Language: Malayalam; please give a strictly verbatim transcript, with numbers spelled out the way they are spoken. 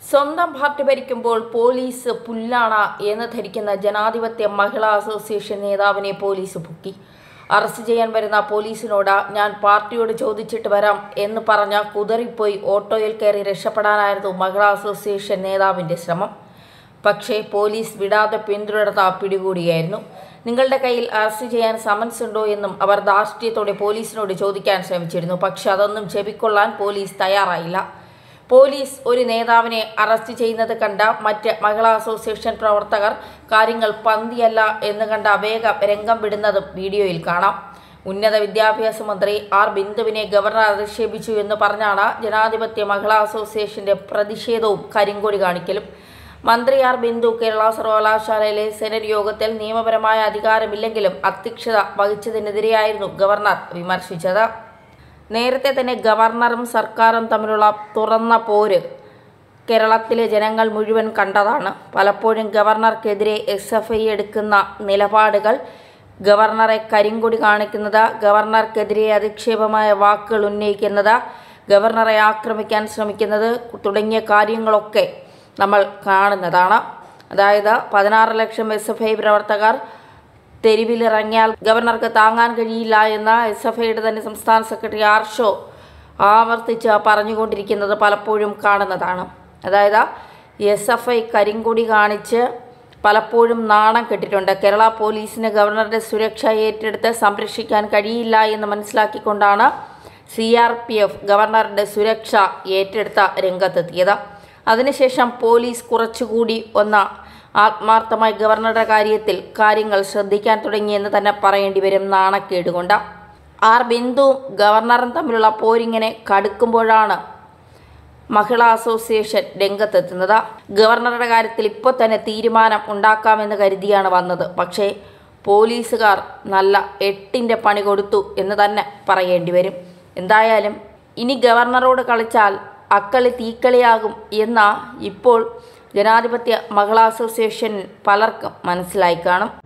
സ്വന്തം പാർട്ടി ഭരിക്കുമ്പോൾ പോലീസ് പുല്ലാണ് എന്ന് ധരിക്കുന്ന ജനാധിപത്യ മഹിളാ അസോസിയേഷൻ നേതാവിനെ പോലീസ് പൊക്കി. അറസ്റ്റ് ചെയ്യാൻ വരുന്ന പോലീസിനോട് ഞാൻ പാർട്ടിയോട് ചോദിച്ചിട്ട് വരാം എന്ന് പറഞ്ഞ കുതറിപ്പോയി ഓട്ടോയിൽ കയറി രക്ഷപ്പെടാനായിരുന്നു മഹിളാ അസോസിയേഷൻ നേതാവിൻ്റെ ശ്രമം. പക്ഷേ പോലീസ് വിടാതെ പിന്തുടർന്ന പിടികൂടിയായിരുന്നു. നിങ്ങളുടെ കയ്യിൽ അറസ്റ്റ് ചെയ്യാൻ സമൻസ് ഉണ്ടോ എന്നും അവർ ധാർഷ്ട്യത്തോടെ പോലീസിനോട് ചോദിക്കാൻ ശ്രമിച്ചിരുന്നു. പക്ഷെ അതൊന്നും ചെവിക്കൊള്ളാൻ പോലീസ് തയ്യാറായില്ല. പോലീസ് ഒരു നേതാവിനെ അറസ്റ്റ് ചെയ്യുന്നത് കണ്ട മറ്റ് മഹിളാ അസോസിയേഷൻ പ്രവർത്തകർ കാര്യങ്ങൾ പന്തിയല്ല എന്ന് കണ്ട വേഗം രംഗം വിടുന്നതും വീഡിയോയിൽ കാണാം. ഉന്നത വിദ്യാഭ്യാസ മന്ത്രി ആർ ബിന്ദുവിനെ ഗവർണർ അധിക്ഷേപിച്ചു എന്ന് പറഞ്ഞാണ് ജനാധിപത്യ മഹിളാ അസോസിയേഷന്റെ പ്രതിഷേധവും കരിങ്കൊടി കാണിക്കലും. മന്ത്രി ആർ ബിന്ദു കേരള സർവകലാശാലയിലെ സെനറ്റ് യോഗത്തിൽ നിയമപരമായ അധികാരമില്ലെങ്കിലും അധ്യക്ഷത വഹിച്ചതിനെതിരെയായിരുന്നു ഗവർണർ വിമർശിച്ചത്. നേരത്തെ തന്നെ ഗവർണറും സർക്കാരും തമ്മിലുള്ള തുറന്ന പോര് കേരളത്തിലെ ജനങ്ങൾ മുഴുവൻ കണ്ടതാണ്. പലപ്പോഴും ഗവർണർക്കെതിരെ എസ് എഫ് ഐ എടുക്കുന്ന നിലപാടുകൾ, ഗവർണറെ കരിങ്കൊടി കാണിക്കുന്നത്, ഗവർണർക്കെതിരെ അധിക്ഷേപമായ വാക്കുകൾ ഉന്നയിക്കുന്നത്, ഗവർണറെ ആക്രമിക്കാൻ ശ്രമിക്കുന്നത് തുടങ്ങിയ കാര്യങ്ങളൊക്കെ നമ്മൾ കാണുന്നതാണ്. അതായത് പതിനാറ് ലക്ഷം എസ് എഫ് ഐ പ്രവർത്തകർ തെരുവിലിറങ്ങിയാൽ ഗവർണർക്ക് താങ്ങാൻ കഴിയില്ല എന്ന എസ് എഫ് ഐയുടെ തന്നെ സംസ്ഥാന സെക്രട്ടറി ആർഷോ ആവർത്തിച്ച് പറഞ്ഞുകൊണ്ടിരിക്കുന്നത് പലപ്പോഴും കാണുന്നതാണ്. അതായത് എസ് എഫ് ഐ കരിങ്കൊടി കാണിച്ച് പലപ്പോഴും നാണം കെട്ടിട്ടുണ്ട്. കേരള പോലീസിന് ഗവർണറുടെ സുരക്ഷ ഏറ്റെടുത്ത് സംരക്ഷിക്കാൻ കഴിയില്ല എന്ന് മനസ്സിലാക്കിക്കൊണ്ടാണ് സി ആർ പി എഫ് ഗവർണറുടെ സുരക്ഷ ഏറ്റെടുത്ത രംഗത്തെത്തിയത്. അതിനുശേഷം പോലീസ് കുറച്ചുകൂടി ഒന്ന് ആത്മാർത്ഥമായി ഗവർണറുടെ കാര്യത്തിൽ കാര്യങ്ങൾ ശ്രദ്ധിക്കാൻ തുടങ്ങിയെന്ന് തന്നെ പറയേണ്ടി വരും. നാണക്കേടുകൊണ്ട് ആർ ബിന്ദുവും ഗവർണറും തമ്മിലുള്ള പോരിങ്ങനെ കടുക്കുമ്പോഴാണ് മഹിളാ അസോസിയേഷൻ രംഗത്തെത്തുന്നത്. ഗവർണറുടെ കാര്യത്തിൽ ഇപ്പോൾ തന്നെ തീരുമാനം ഉണ്ടാക്കാമെന്ന് കരുതിയാണ് വന്നത്. പക്ഷേ പോലീസുകാർ നല്ല എട്ടിൻ്റെ പണി കൊടുത്തു എന്ന് തന്നെ പറയേണ്ടി വരും. എന്തായാലും ഇനി ഗവർണറോട് കളിച്ചാൽ അക്കളി തീക്കളിയാകും എന്ന ഇപ്പോൾ ജനാധിപത്യ മഹിളാ അസോസിയേഷൻ പലർക്കും മനസ്സിലായി കാണും.